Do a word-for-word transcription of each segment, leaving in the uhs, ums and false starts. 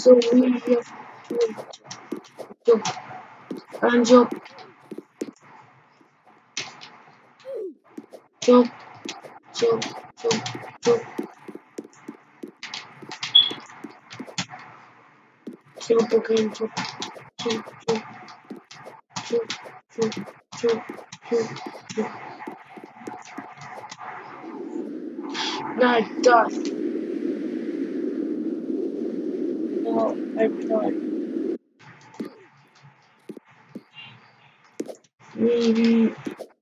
So we have to jump and jump, jump, jump, jump, jump, jump again, jump, jump, jump, jump, jump, jump, jump, jump. Now I died. Now I died. Maybe.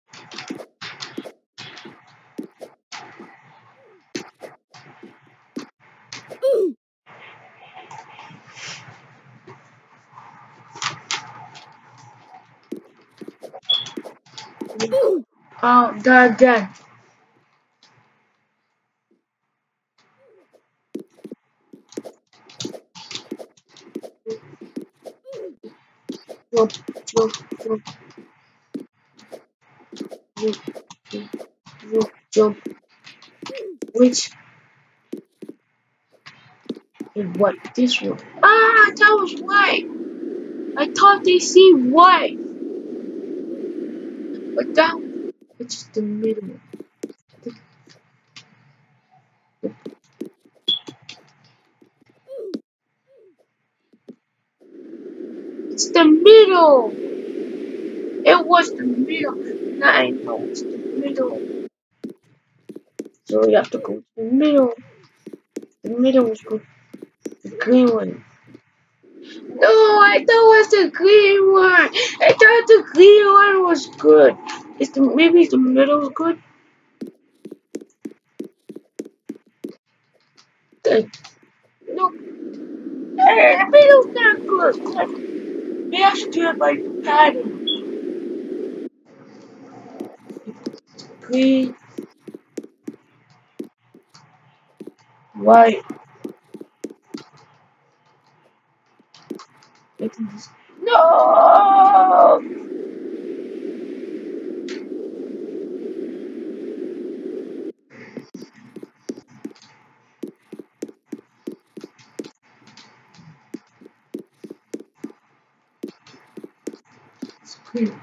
Oh, that again. Jump, jump, jump, jump, jump, jump, jump. Which? What? This one? Ah, that was white. I thought they see white, but that which is the middle. It's the middle. It was the middle. Now I know it's the middle. So you have to go to the middle. The middle is good. The green one. No, I thought it was the green one. I thought the green one was good. Is the maybe the middle is good? The, no, hey, the middle's not good. We have to do it by pattern. Green, white. No! Green.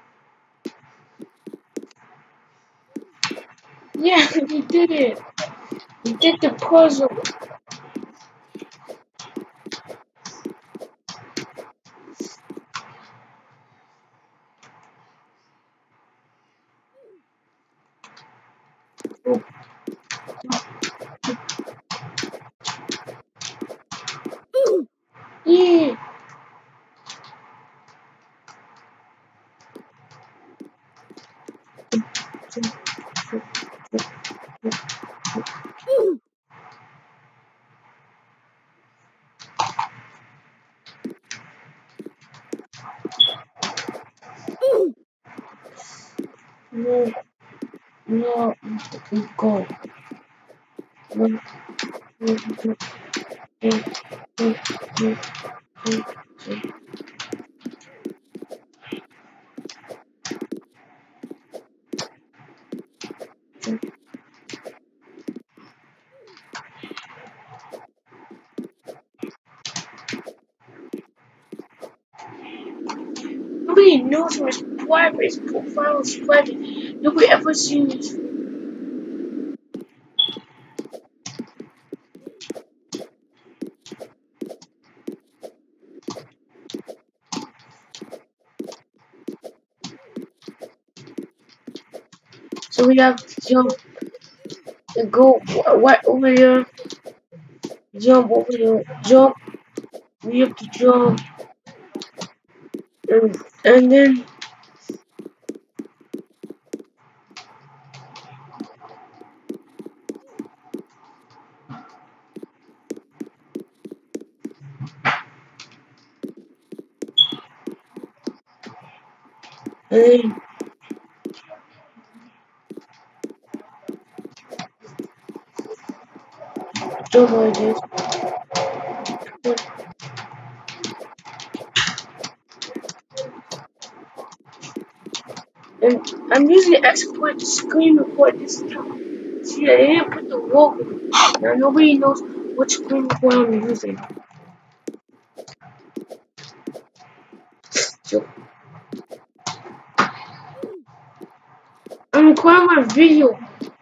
Yeah, we did it. We did the puzzle. Oh. Yeah. No, no, okay, go. No, no, no, no, no, no, no, no. Nobody knows where his private, his profile is private. Nobody ever sees his. So we have to jump and go what over here. Jump over here. Jump. We have to jump. And, and then. And then jump like this. And I'm using the export to screen record this time. See, I didn't put the logo. Now nobody knows which screen record I'm using. So I'm recording my video.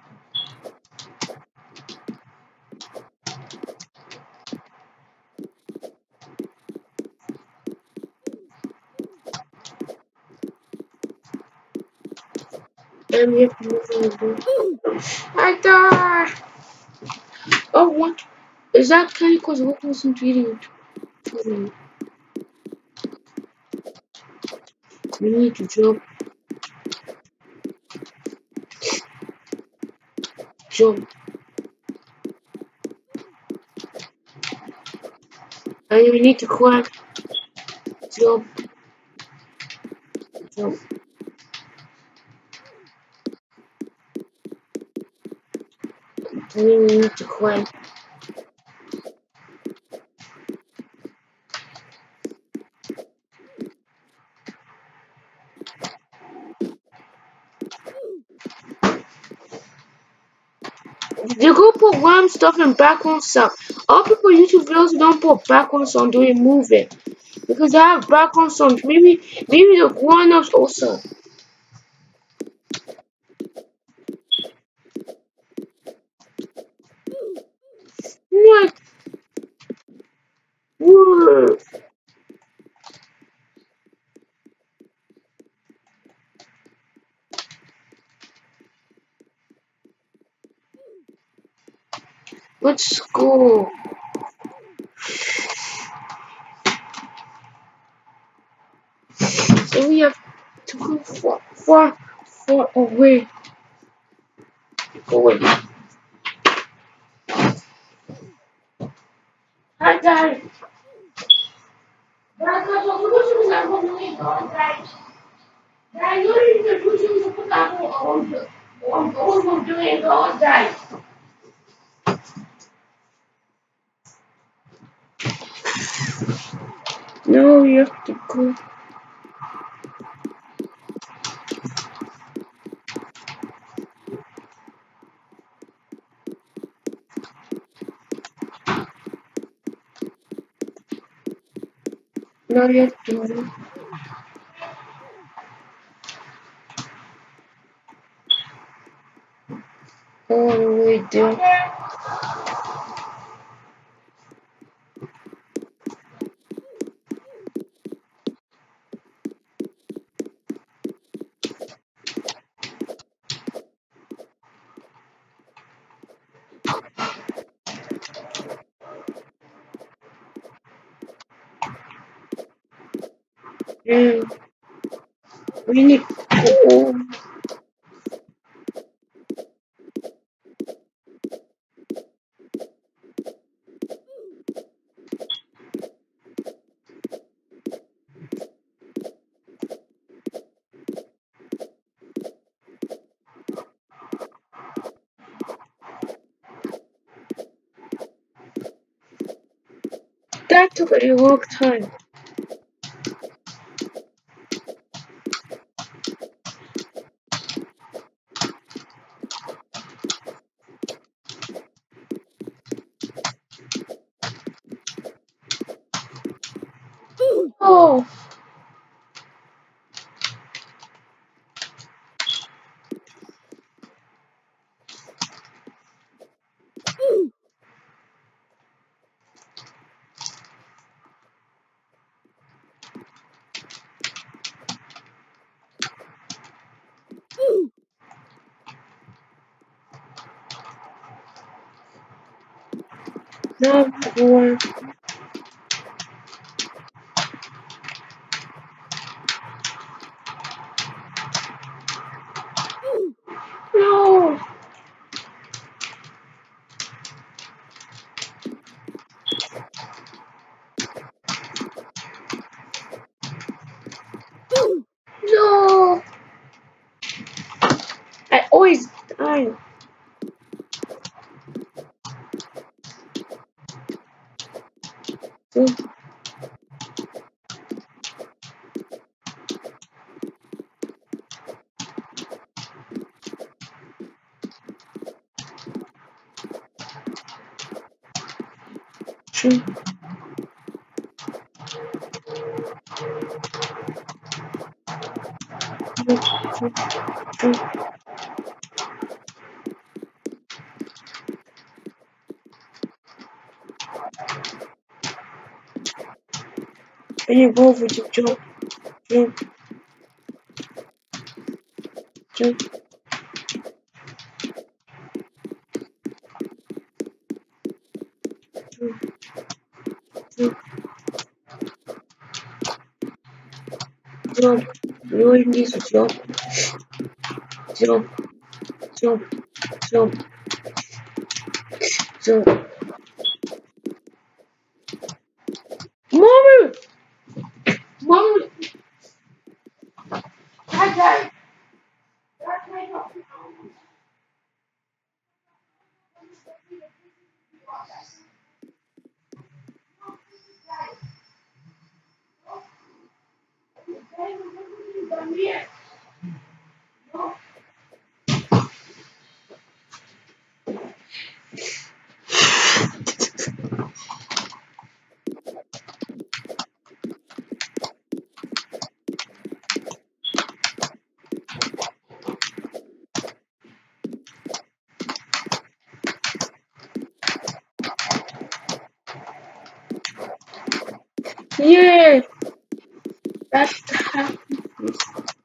And we have to move on the board. I died! Oh, what? Is that kind of because Hulk wasn't reading it? We need to jump. Jump. And we need to climb. Jump. Jump. And then we need to climb. They go put random stuff in background sound. All people YouTube videos don't put background sound during moving because they have background sound. Maybe maybe the grown ups also. What? Whoa. Let's go. So we have to go far, far, far away. Go away. Hi guys. Guys, no, you have to go. No, you have to go. All the way down. And we need to go. That took a long time. Oh. Now we're no. No. I always die. So, true. And you go over to jump, jump, jump, jump, jump, jump. You always need to jump, jump, jump, jump, jump. Mommy! Mommy! Dad, Dad! Yeah! That's the happiness.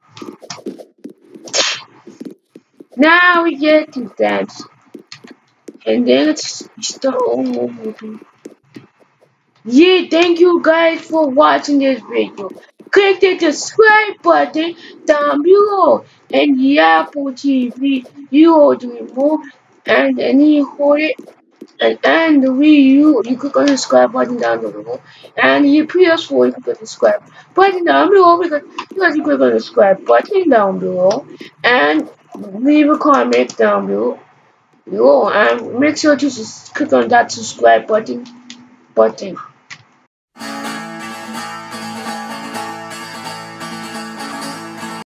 Now we get to dance. And then it's start all over again. Yeah, thank you guys for watching this video. Click the subscribe button down below and the Apple T V, you hold the remote and then you hold it and, and the Wii U, you click on the subscribe button down below and the P S four, you click on the subscribe button down below because, because you click on the subscribe button down below and leave a comment down below, below and make sure to sus- click on that subscribe button button.